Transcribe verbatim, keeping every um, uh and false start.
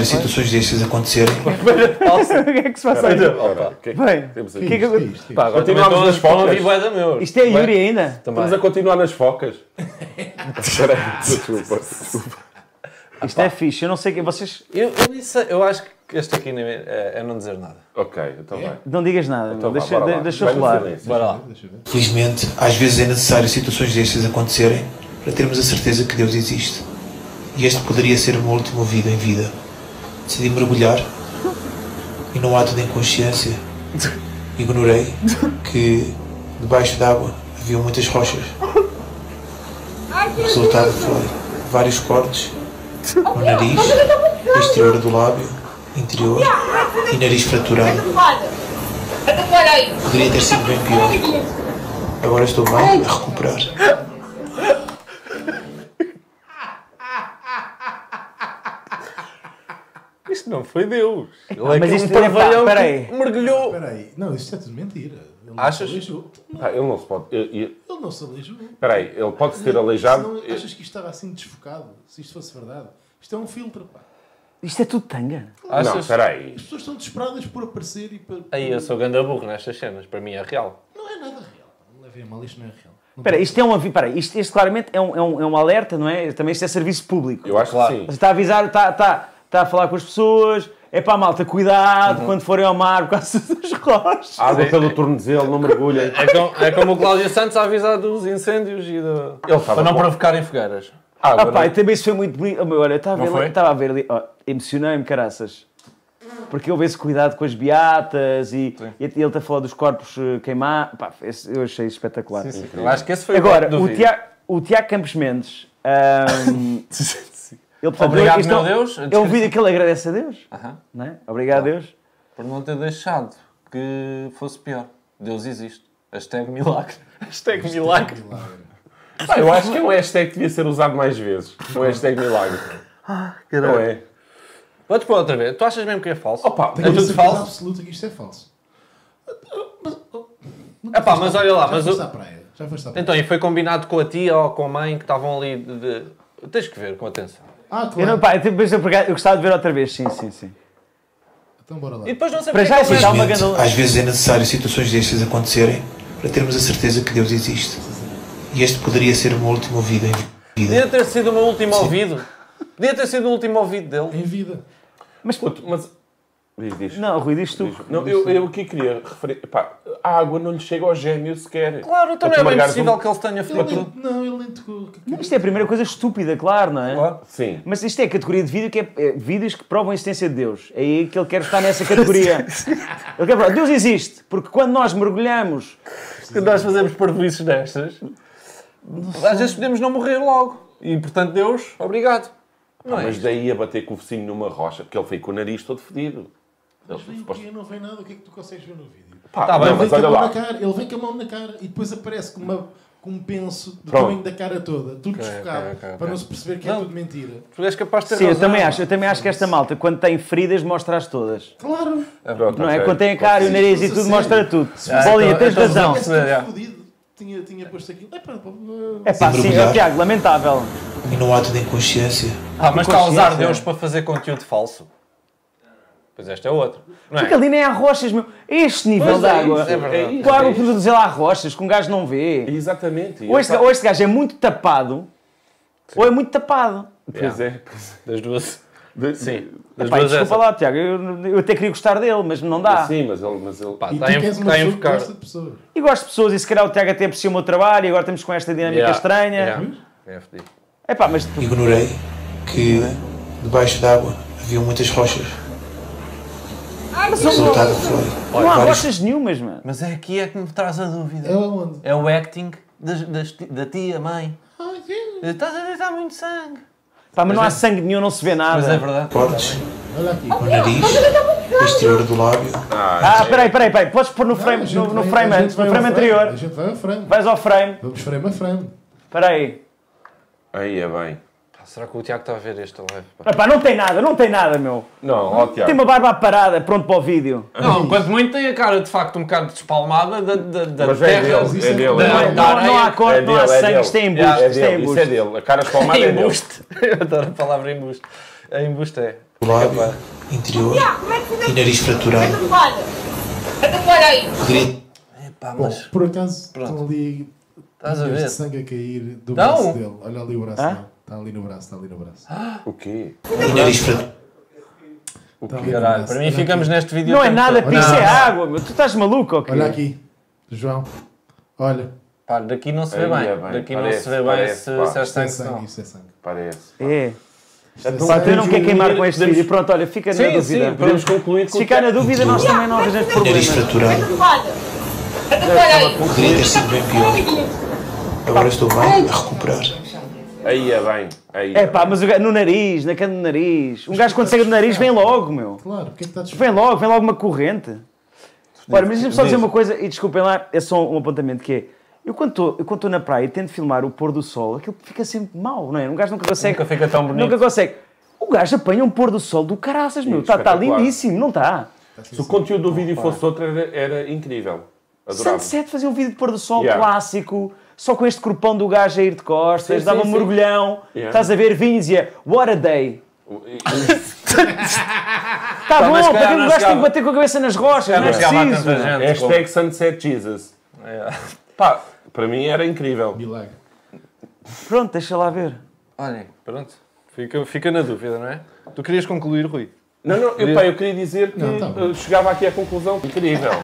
situações destas acontecerem. O que é que se passa aí? Bem, que é que pá, agora continuamos nas focas. Isto é Yuri ainda? Estamos a continuar nas focas. Espera aí, desculpa, desculpa. Isto é fixe, eu não sei quem vocês... Eu, eu, isso, eu acho que este aqui é, é não dizer nada. Ok, então vai. Não digas nada, então deixa, vai, deixa eu rolar. Bora lá. Felizmente, às vezes é necessário situações destas acontecerem para termos a certeza que Deus existe. E este poderia ser o meu último ouvido em vida. Decidi mergulhar e, num ato de inconsciência, ignorei que debaixo d'água havia muitas rochas. O resultado foi vários cortes no nariz, exterior do lábio, interior e nariz fraturado. Poderia ter sido bem pior. Agora estou bem a recuperar. Isto não foi Deus. Ele Ah, é mas que isto um parvalhão é pá, peraí. que mergulhou. Espera aí. Não, isto é tudo mentira. Ele não Achas? se aleijou. Ah, ele não se pode... eu- eu- Ele não se aleijou. Espera aí, ele pode se ter aleijado... Não, achas que isto estava assim desfocado? Se isto fosse verdade? Isto é um filtro, pá. Isto é tudo tanga. Não, Achas? espera aí. As pessoas estão desesperadas por aparecer e para... Aí eu sou ganda burro nestas cenas. Para mim é real. Não é nada real. Não levem a mal, isto não é real. Não Espera, pode- isto é um aviso, espera, isto, isto claramente é um, é, um, é um alerta, não é? Também isto é serviço público. Eu acho Claro. que sim. Você está a avisar, está, está, está a falar com as pessoas, é pá, malta, cuidado quando forem ao mar por causa das rochas. Água pelo tornozelo, não mergulhem. É como, é como o Cláudio Santos a avisar dos incêndios e do... Ele estava para não com- provocarem fogueiras. Água, Ah pá, não- e também isso foi muito bonito. Oh, meu, olha, eu estava a Não ver, foi? estava a ver ali, oh, emocionei-me, caraças. Porque houve esse cuidado com as beatas e, e ele está a falar dos corpos eh, queimados. Pá, esse- eu achei isso espetacular. Sim, sim. Eu acho que esse foi Agora, o o vídeo. Tiago, o Tiago Campos Mendes, ahm, ele, portanto, Obrigado, isto meu é um- Deus. É um vídeo que ele agradece a Deus, Aham. não é? Obrigado a Deus. Por não ter deixado que fosse pior. Deus existe. Hashtag milagre. Hashtag milagre. Ah, eu acho que é um hashtag que devia ser usado mais vezes. O hashtag milagre. Não é? Vou-te pôr outra vez. Tu achas mesmo que é falso? Opa, Tenho é a tudo certeza falso? absoluta que isto é falso. Mas, oh, não Epá, foste mas à- olha lá, já mas foste o- à praia. Já foste à praia. Então, e foi combinado com a tia ou com a mãe que estavam ali de... de... Tens que ver com atenção. Ah, Eu, claro. não, pá, eu, depois eu, eu gostava de ver outra vez, sim, sim, sim. Então bora lá. E depois não sei Para porque já, é que sim, ele dá uma é- Felizmente, grande- às vezes é necessário situações destas acontecerem para termos a certeza que Deus existe. E este poderia ser o meu último ouvido em vida. Podia ter sido o meu último ouvido. Podia ter sido o último ouvido dele. Em vida. Mas, Puto, mas... Diz, diz. não, Rui, diz tu. Diz. Não, eu, eu aqui queria referir... Pá, a água não lhe chega ao gêmeo sequer. Claro, então Para não é bem marcares possível um- que ele se tenha Ele feito. nem, não, ele nem tocou. Não, isto é a primeira coisa estúpida, claro, não é? Claro. Sim. Mas isto é a categoria de vídeo que é, é vídeos que provam a existência de Deus. É aí que ele quer estar nessa categoria. Ele quer provar, Deus existe, porque quando nós mergulhamos, Quando nós fazemos parvoíces destas, às vezes podemos não morrer logo. E, portanto, Deus, obrigado. Não Ah, é mas isto? daí a bater com o focinho numa rocha, porque ele foi com o nariz todo fedido. Mas Ele, vem suposto- aqui, não vem nada. O que é que tu consegues ver no vídeo? Pá, Tá bem, não, Ele mas vem com a olha mão lá. na cara. Ele vem com a mão na cara e depois aparece com, uma, com um penso do Pronto. tamanho da cara toda. Tudo Ok, desfocado. ok, ok, Para ok. não se perceber que Não. é tudo mentira. Tu és capaz de ter sim, eu razão. também acho, eu também acho que esta malta, quando tem feridas, mostra-as todas. Claro. Pronto, Não é? ok. Quando tem a cara e o nariz e Isso, tudo, sério. mostra tudo. Ah, Bolinha, então- tens então razão. vamos- Parece que é. estou fodido. Tinha, tinha posto aquilo. É pá, pá, É pá, sim, mergulhar. ó, Tiago, lamentável. E num ato de inconsciência, Ah, mas está a usar consciência. Deus para fazer conteúdo falso. Pois esta é outra. Não Porque é? ali nem há rochas, meu. Este nível Pois de é água. isso, é verdade. Com a água É que isso. produzir lá há rochas, que um gajo não vê. Exatamente. Ou este, Ele ou este gajo é muito tapado, ou é muito tapado. tá- Pois é. Pois Das duas. é. Sim. Das Epá, duas desculpa essa. lá, Tiago, eu, eu até queria gostar dele, mas não dá. Sim, mas ele... Mas ele... Pá, E está tu a que és enf- uma está a pessoa que enfocar. gosta de pessoas. E gosto de pessoas, e se calhar o Tiago até aprecia o meu trabalho, e agora estamos com esta dinâmica Yeah. estranha. Yeah. É fedido. Epá, mas tu- ignorei que debaixo d'água havia muitas rochas. O resultado foi não há vários rochas nenhumas, mano. Mas é aqui é que me traz a dúvida. É onde? É o acting das, das ti- da tia, mãe. Ai, sim. Estás a deitar muito sangue. Pá, mas não há sangue nenhum, não se vê nada. Mas é verdade. cortes Olha aqui. no nariz, exterior do lábio. Ah, peraí, peraí, peraí. Podes pôr no Não, frame, a gente no, no vai- frame a gente antes, no vai frame ao anterior. A gente vai ao frame. Vais ao frame. Vamos frame a frame. Espera aí. Aí é bem. Pá, será que o Tiago está a ver este live? Pá? Epá, não tem nada, não tem nada, meu. Não, ó Tiago. Tem uma barba parada, pronto para o vídeo. Não, quanto muito tem a cara de facto um bocado despalmada da, da, da Mas é terra. dele, isso é é dele. que- Não, Da- é- da não, não há areia. corte, É não há dele, é sangue, dele. isto é Yeah, embuste, É isto é dele, isso é embuste. dele. A cara espalmada é dele. Embuste. Eu adoro a palavra embuste. A embuste é. lábio interior e nariz fraturado. Poderia Epá, Bom, mas... por acaso Pronto. estão ali Estás a pingas de ver? sangue a cair do Não. braço dele. Olha ali o braço Hã? dele. Está ali no braço, está ali no braço. O quê? e nariz fraturado. Está ali no Caralho, braço. para mim Olha ficamos aqui. neste vídeo... Não é tempo nada, todo. pizza Não. é água, meu. Tu estás maluco, ok? Olha aqui, João. Olha. Pá, daqui não se vê Aí bem. é bem, Daqui não parece, se vê bem parece, se, pá. se é Isto é sangue, se sangue, não. isto é sangue. Parece. É. Isto é Então, Pá, sangue. tu não quer queimar com este Podemos- vídeo. Pronto, olha, fica na Sim, dúvida. sim, Pronto. Podemos concluir Se com ficar na dúvida, nós também não arranjamos Nariz problemas. fraturado. Poderia ter sido bem pior. Agora estou bem a recuperar. Aí é bem. Aí É pá, mas o gajo- no nariz, na cana do nariz. Um gajo quando cega do nariz vem logo, meu. Claro, porque é que está Vem desfocado? logo, vem logo uma corrente. Olha, mas deixa-me só dizer uma coisa, e desculpem lá, é só um apontamento, que é, eu quando estou- eu quando estou na praia e tento filmar o pôr do sol, aquilo fica sempre mau, não é? Um gajo nunca consegue... Nunca fica tão bonito. Nunca consegue. O gajo apanha um pôr do sol do caraças, meu. Está tá espetacular. lindíssimo, não está? Se o conteúdo do vídeo fosse outro, era, era incrível. Adorava. Sunset fazia um vídeo de pôr do sol Yeah. clássico, só com este corpão do gajo a ir de costas, Sim, dava sim, um sim. mergulhão, Yeah. estás a ver, vinhos e dizia, what a day. Está bom, mas se para calhar que o não gajo tem que chegava- bater com a cabeça nas rochas, não é não chegava a preciso. tanta gente. Hashtag Sunset Jesus. É. Pá, para mim era incrível. Milagre. Pronto, deixa lá ver. Olhem, pronto. Fica, fica na dúvida, não é? Tu querias concluir, Rui? Não, não, eu, pá, eu queria dizer que Não, tá bom. eh, chegava aqui à conclusão. Incrível.